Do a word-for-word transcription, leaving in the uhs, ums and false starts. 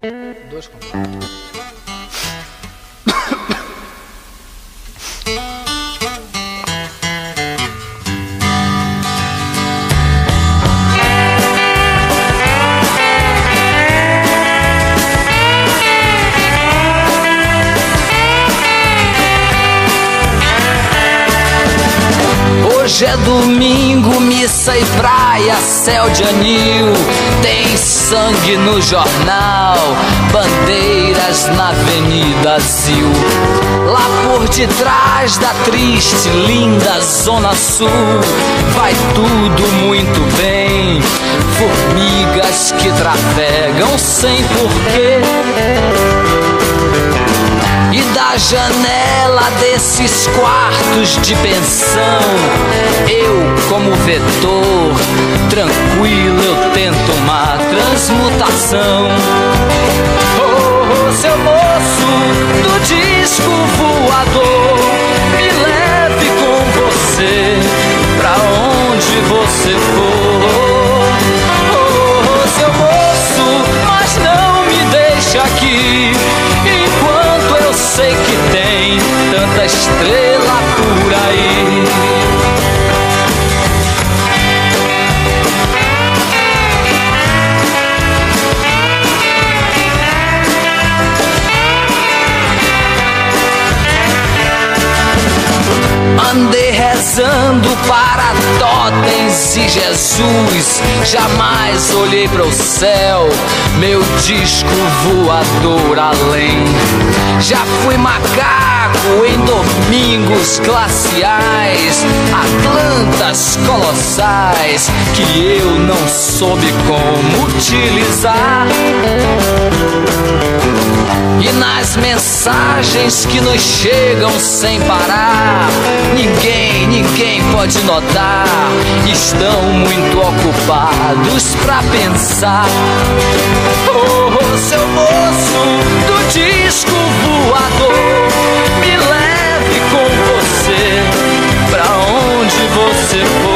Dois completos. Hoje é domingo, missa e praia, céu de anil. Tem sangue no jornal, bandeiras na Avenida Zil. Lá por detrás da triste, linda Zona Sul, vai tudo muito bem. Formigas que trafegam sem porquê. E da janela desses quartos de pensão, eu, como vetor, tranquilo, eu tento uma transmutação. Oh, oh, seu moço do disco voador, me leve com você pra onde você for. Oh, oh, seu moço, mas não me deixe aqui, enquanto eu sei que tem tanta estrela por aí. Andei rezando para totens e Jesus, jamais olhei para o céu, meu disco voador além. Já fui macaco em domingos glaciais, Atlantas colossais que eu não soube como utilizar. E nas mensagens que nos chegam sem parar, ninguém, ninguém pode notar, estão muito ocupados pra pensar. Oh, oh, seu moço do disco voador, me leve com você pra onde você for.